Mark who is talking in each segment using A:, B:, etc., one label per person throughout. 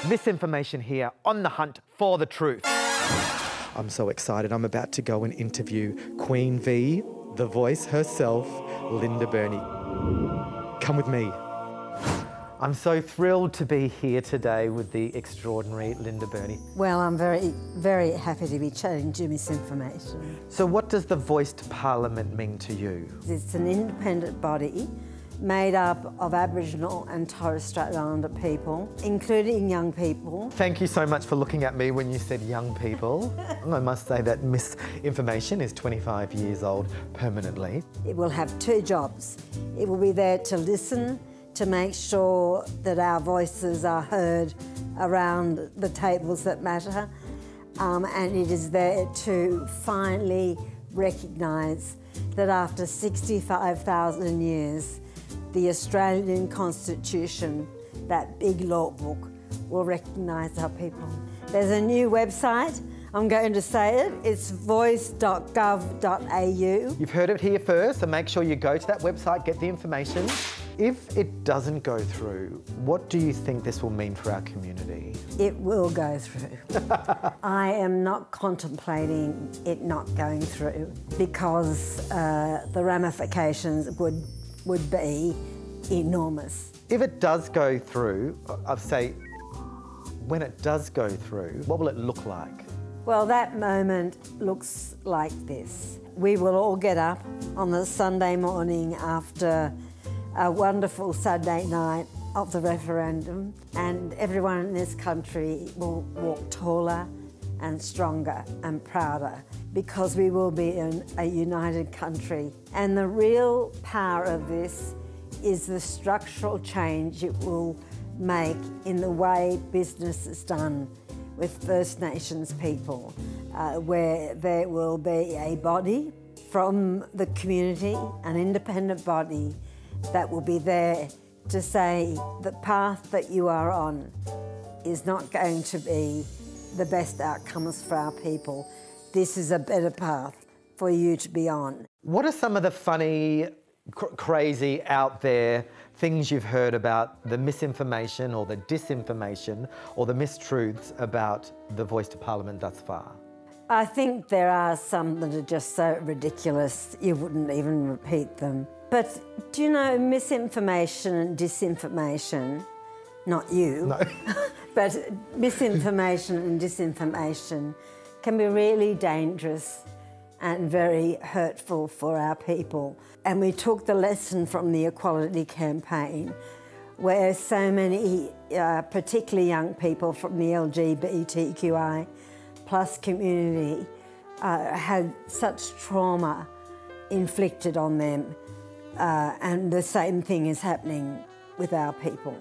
A: Misinformation here, on the hunt for the truth. I'm so excited. I'm about to go and interview Queen V, the voice herself, Linda Burney. Come with me. I'm so thrilled to be here today with the extraordinary Linda Burney.
B: Well, I'm very, very happy to be chatting to Misinformation.
A: So what does the Voice to Parliament mean to you?
B: It's an independent body made up of Aboriginal and Torres Strait Islander people, including young people.
A: Thank you so much for looking at me when you said young people. I must say that Misinformation is 25 years old permanently.
B: It will have two jobs. It will be there to listen, to make sure that our voices are heard around the tables that matter, and it is there to finally recognise that after 65,000 years, the Australian Constitution, that big law book, will recognise our people. There's a new website, I'm going to say it, it's voice.gov.au.
A: You've heard it here first, so make sure you go to that website, get the information. If it doesn't go through, what do you think this will mean for our community?
B: It will go through. I am not contemplating it not going through because the ramifications would be enormous.
A: If it does go through, I'd say, when it does go through, what will it look like?
B: Well, that moment looks like this. We will all get up on the Sunday morning after a wonderful Saturday night of the referendum, and everyone in this country will walk taller and stronger and prouder because we will be in a united country. And the real power of this is the structural change it will make in the way business is done with First Nations people, where there will be a body from the community, an independent body that will be there to say the path that you are on is not going to be the best outcomes for our people. This is a better path for you to be on.
A: What are some of the funny, crazy, out there things you've heard about the misinformation or the disinformation or the mistruths about the Voice to Parliament thus far?
B: I think there are some that are just so ridiculous you wouldn't even repeat them. But do you know, misinformation and disinformation, not you,
A: no.
B: but misinformation and disinformation can be really dangerous and very hurtful for our people. And we took the lesson from the Equality Campaign, where so many, particularly young people from the LGBTQI plus community, had such trauma inflicted on them. And the same thing is happening with our people.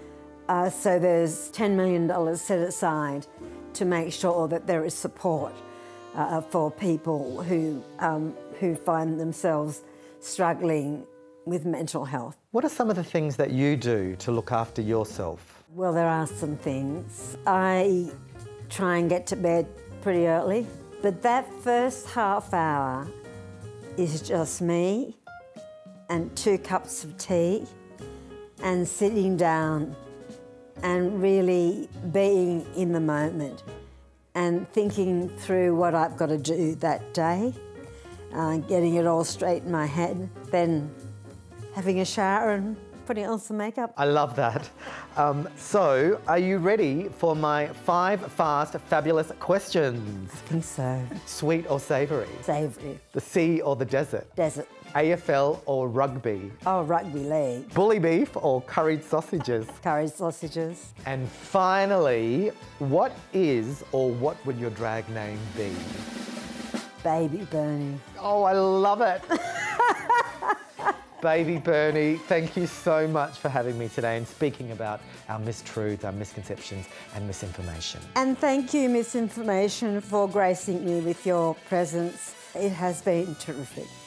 B: So there's $10 million set aside to make sure that there is support for people who find themselves struggling with mental health.
A: What are some of the things that you do to look after yourself?
B: Well, there are some things. I try and get to bed pretty early, but that first half hour is just me and 2 cups of tea and sitting down and really being in the moment and thinking through what I've got to do that day, getting it all straight in my head, then having a shower and putting on some makeup.
A: I love that. So, are you ready for my 5 fast, fabulous questions?
B: I think so.
A: Sweet or savoury?
B: Savoury.
A: The sea or the desert?
B: Desert.
A: AFL or rugby?
B: Oh, rugby league.
A: Bully beef or curried sausages?
B: Curried sausages.
A: And finally, what is or what would your drag name be?
B: Baby Burney.
A: Oh, I love it. Baby Burney, thank you so much for having me today and speaking about our mistruths, our misconceptions and misinformation.
B: And thank you, Misinformation, for gracing me with your presence. It has been terrific.